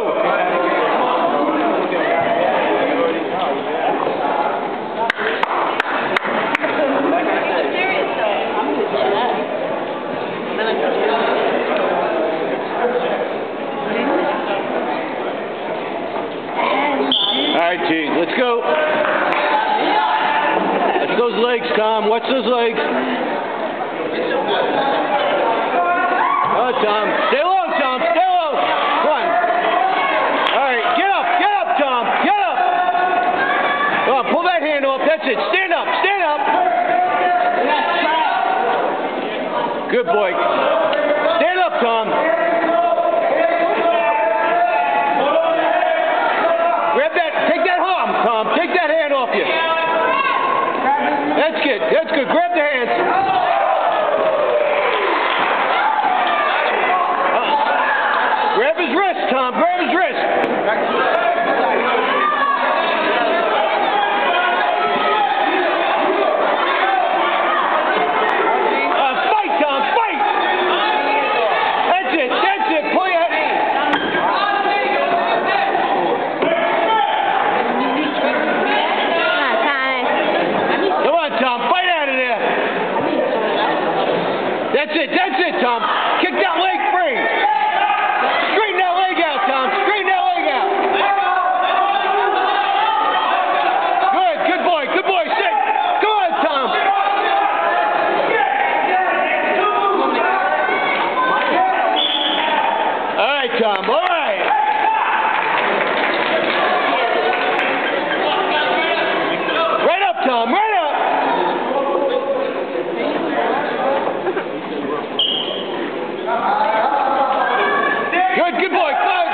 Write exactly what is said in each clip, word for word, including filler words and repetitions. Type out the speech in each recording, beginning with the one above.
Alright, T, let's go. Let's those legs, Tom. Watch those legs. Oh, Tom. Stay low, Tom. Stay low. Come on. Alright, get up. Get up, Tom. Get up. Come on, pull that hand off. That's it. Stand up. Stand up. Good boy. Stand up, Tom. Grab that. Take that arm, Tom. Take that hand off you. That's good. That's good. Grab the hands. Uh, grab his wrist, Tom. Grab his wrist. Uh, fight, Tom. Fight. That's it. That's it. Pull your head. Come on, Tom. Fight out of there. That's it. That's it, Tom. Kick that leg free. Straighten that leg out, Tom. Straighten that leg out. Good. Good boy. Good boy. Sit. Go on, Tom. All right, Tom. All right. Right up, Tom. Right up. Good, good boy, good.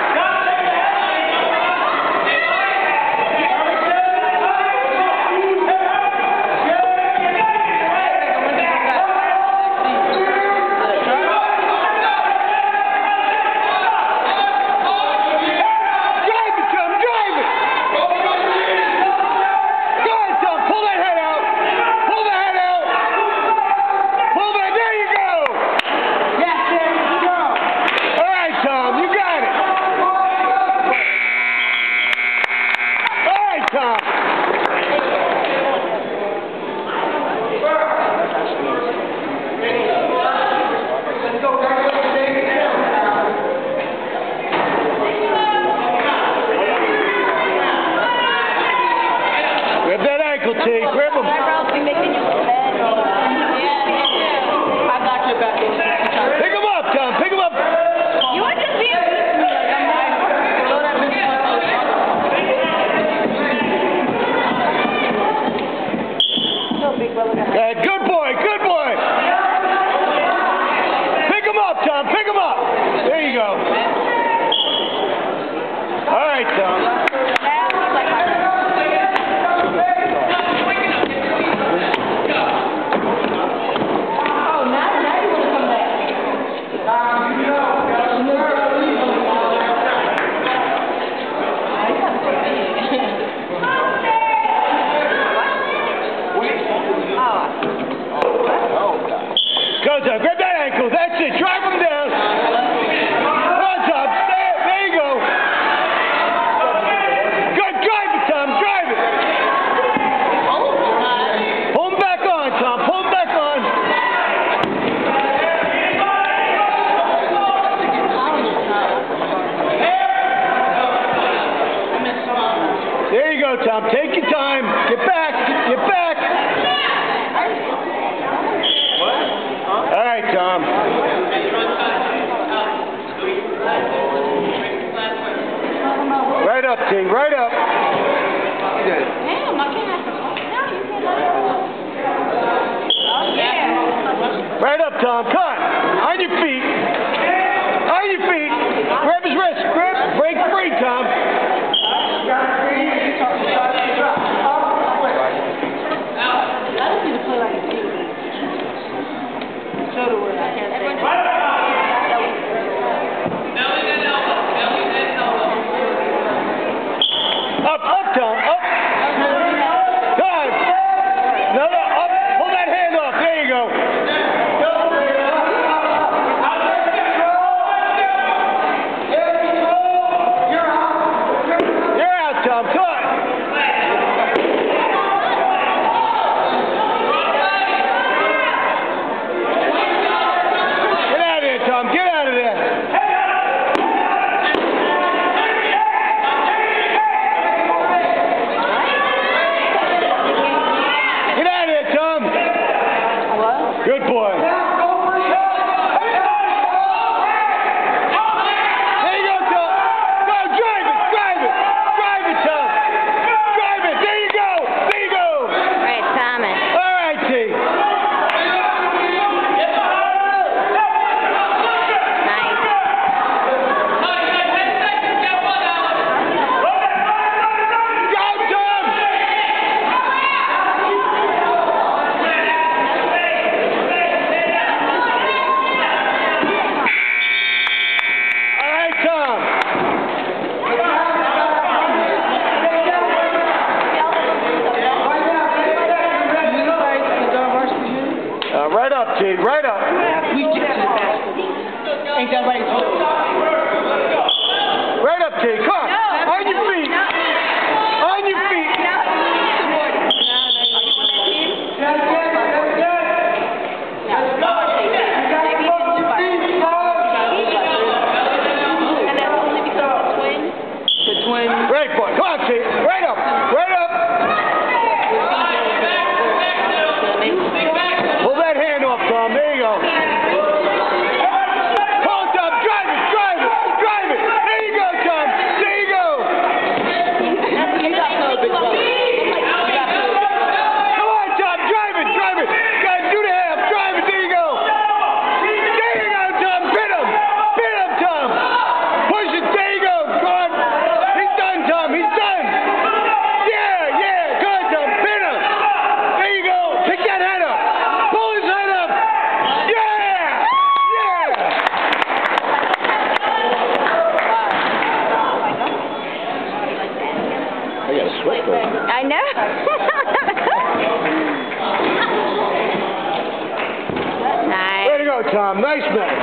Drive it, Tom, drive it. Go ahead, Tom, pull that head out. Pull the head out. Pull that, there you go. Yes, there you go. All right, Tom, you got it. All right, Tom. Grab that ankle, T. Grab him. Pick him up, Tom. Pick him up. You were just being mean to me. Like, I'm like, throw that bitch in. No, big brother. Uh, good boy, good boy. Pick him up, Tom. Pick him up. There you go. All right, Tom. Go, Tom. Grab that ankle. That's it. Drive him down. Come on, Tom. Stay. There you go. Good. Drive it, Tom. Drive it. Pull him back on, Tom. Pull him back on. There you go, Tom. Take your time. Get back. Get back. All right, Tom. Right up, T. Right up. Damn, I can't. No, you can't let it go. Oh, yeah. Right up, Tom. Come on. On your feet. On your feet. Grab his wrist. Grab. Break free, Tom. I just need to play like a team. Show the word. I can't say. Up, up, Tom. Up. Come on. No, no. Up. Pull that hand off. There you go. T. Come on. On your feet. On your feet. Right foot. Come on, T. Right up. Right up. Pull that hand off, Tom. There you go. Pull it, Tom. Drive it. Drive it. Drive it. There you go, Tom. There you go. Come on, Tom. Drive it. Drive it. Got two and a half. Drive it. There you go. There you go, Tom. Pin him. Pin him, Tom. Push it. There you go. Go on. He's done, Tom. He's done. Yeah, yeah. Good, Tom. Pin him. There you go. Pick that head up. Pull his head up. Yeah. Yeah. I got a sweat going. I know. Nice. Way to go, Tom. Nice match.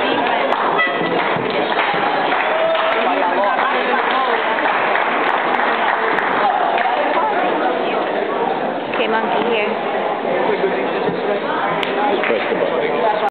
Okay, monkey here. Just press the button.